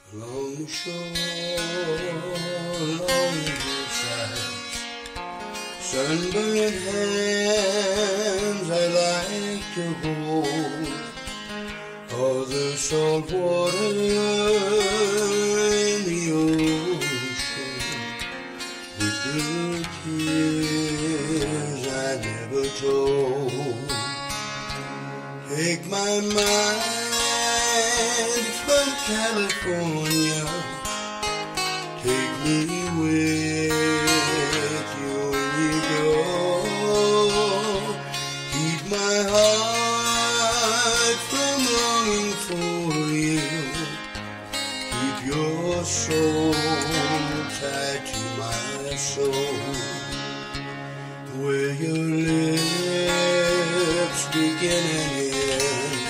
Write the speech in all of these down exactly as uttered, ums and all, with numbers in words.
Along the shore, along the hillsides, sunburned hands I like to hold, or the salt water in the ocean, with the tears I never told. Take my mind from California, take me with you when you go. Keep my heart from longing for you, keep your soul tied to my soul, where your lips begin and end,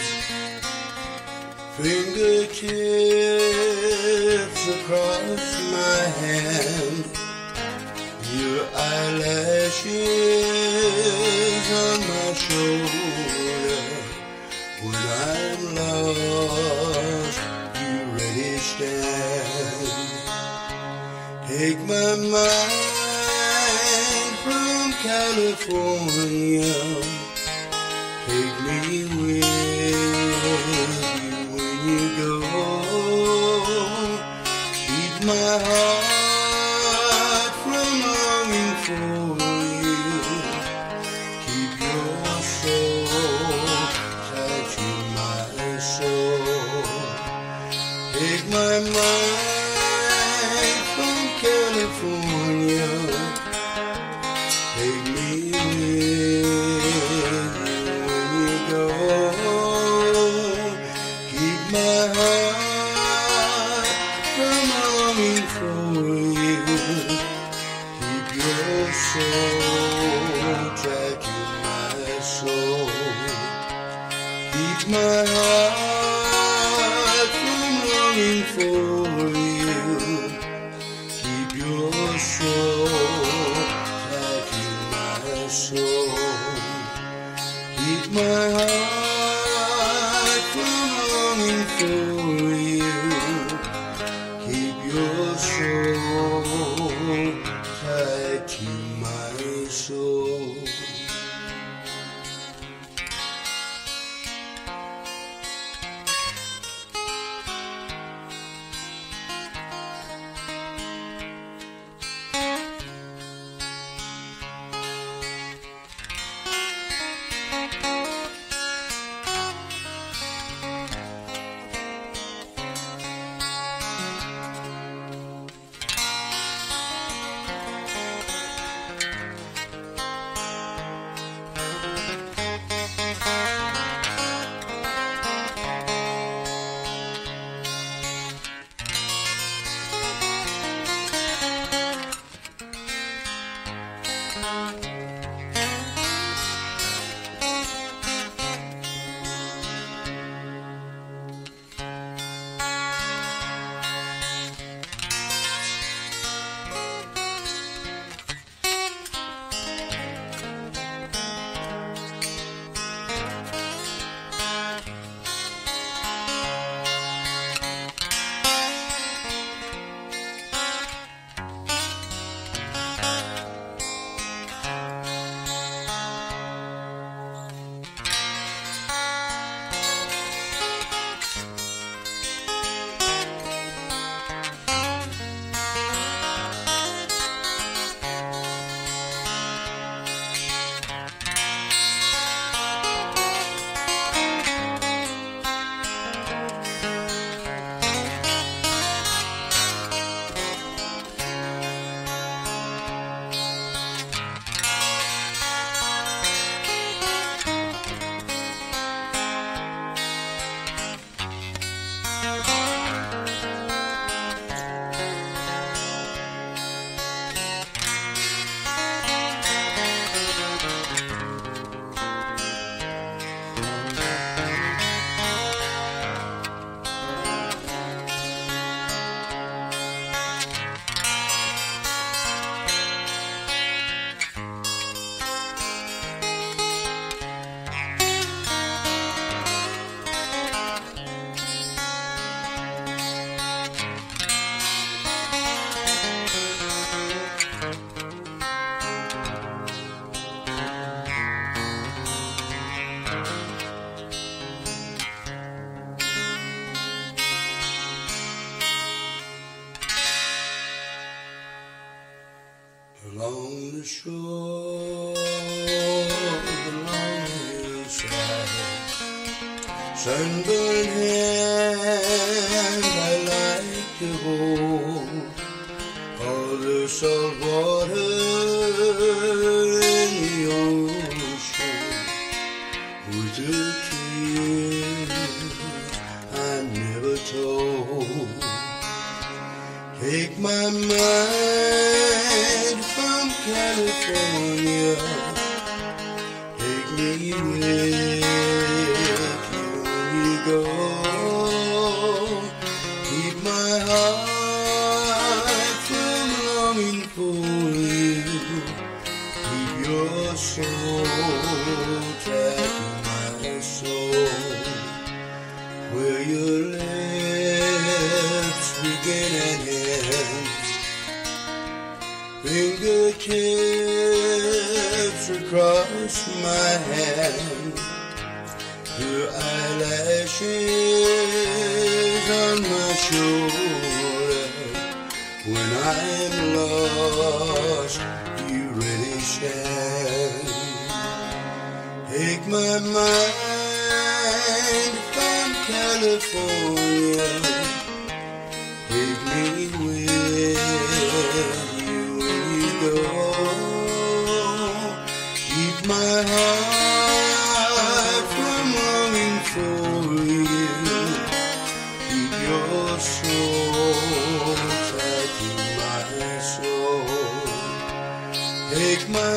fingertips across my hand, your eyelashes on my shoulder. When I'm lost, you ready stand. Take my mind from California, take me with you when you go. Keep my heart from longing for you, keep your soul tied to my soul. Take my mind from California, take me with you when you go. Keep my heart from longing for you, keep your soul tied to my soul. Keep my heart from longing for you, keep your soul tied to my soul. Keep my heart from longing for you, keep your soul tied to my soul. sunburned hand I like to hold, all the salt water in the ocean with the tears I never told. Take my mind from California, take me with you when you go. Keep my heart from longing for you, keep your soul tracking my soul, where your lips begin and end, fingertips across my hand, your eyelashes on my shoulder. When I'm lost, you really stand. Take my mind from California, take me with you when you go. Keep my heart from longing for you, keep your soul tight to my soul. Take my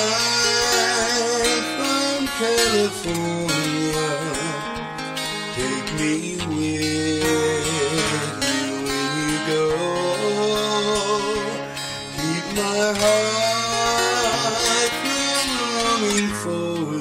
mind from California, take me with you when you go. Keep my heart from longing for